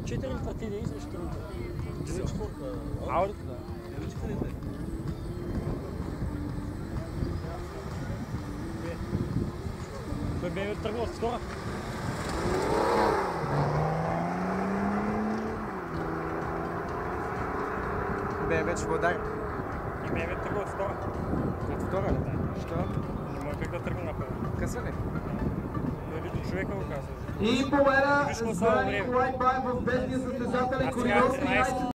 4 литра TDI срещу 4 литра. Аудито, да. BMW тръгва с втора. BMW ще го удари. И BMW тръгва от втора. От втора ли? Що? Не може как да тръгне напред. Къса ли? Видно човека го казва. И победа за Николай Баев в бездния състезателен коридор.